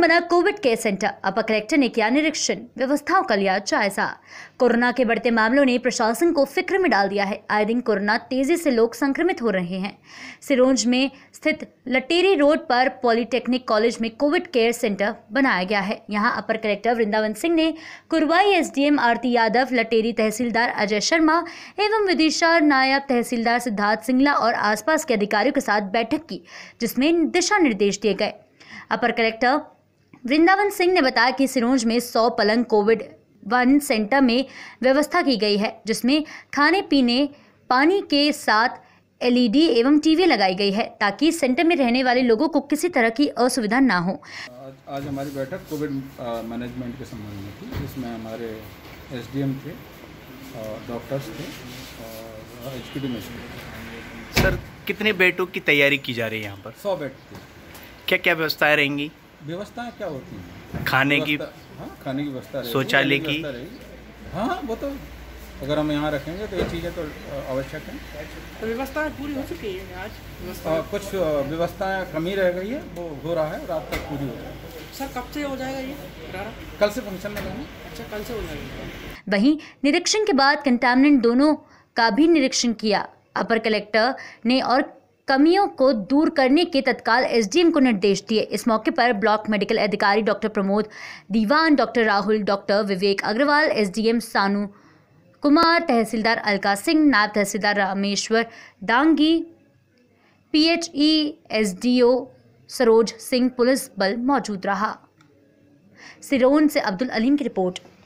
बना Covid care centre. Upper collector ने किया निरीक्षण, व्यवस्थाओं का लिया जायजा। कोरोना के बढ़ते मामलों ने प्रशासन को फिक्र में डाल दिया है। आए दिन कोरोना तेजी से लोग संक्रमित हो रहे हैं। सिरोंज में स्थित लटेरी रोड पर पॉलिटेक्निक कॉलेज में कोविड केयर सेंटर बनाया गया है। यहां अपर कलेक्टर वृंदावन सिंह ने कुरवाई एसडीएम आरती यादव, लटेरी तहसीलदार अजय शर्मा एवं विदिशा नायब तहसीलदार सिद्धार्थ सिंगला और आसपास के अधिकारियों के साथ बैठक की, जिसमें दिशा निर्देश दिए गए। अपर कलेक्टर वृंदावन सिंह ने बताया कि सिरोंज में 100 पलंग कोविड-1 सेंटर में व्यवस्था की गई है, जिसमें खाने पीने पानी के साथ एलईडी एवं टीवी लगाई गई है, ताकि सेंटर में रहने वाले लोगों को किसी तरह की असुविधा ना हो। आज हमारी बैठक कोविड मैनेजमेंट के संबंध में थी, जिसमें हमारे एसडीएम थे, डॉक्टर्स थे और एचक्यूटी मजिस्ट्रेट। सर, कितने बेडों की तैयारी की जा रही है यहाँ पर? 100 बेड थे। क्या क्या व्यवस्थाएं रहेंगी? व्यवस्थाएं क्या होती हैं? खाने की? हाँ, खाने की व्यवस्था रहेगी, शौचालय की? हाँ, वो तो अगर हम यहाँ रखेंगे तो ये चीज़ें तो आवश्यक हैं। तो व्यवस्थाएं पूरी हो चुकी है आज? कुछ व्यवस्थाएं कमी रह गई है, वो हो रहा है, रात तक पूरी हो जाएगी। सर, कब से हो जाएगा ये? कल से फंक्शन में रहेंगे। अच्छा, कल से हो जाएगा। वहीं निरीक्षण के बाद कंटामिनेंट दोनों का भी निरीक्षण किया। अपर कलेक्टर ने और कमियों को दूर करने के तत्काल एसडीएम को निर्देश दिए। इस मौके पर ब्लॉक मेडिकल अधिकारी doctor Pramod Diwan, doctor Rahul, doctor Vivek Agarwal, SDM Sanu Kumar, तहसीलदार अलका सिंह, नायब तहसीलदार Rameshwar Dangi, PHE SDO Saroj Singh, police बल मौजूद रहा। सिरोंज से अब्दुल अलीम की रिपोर्ट।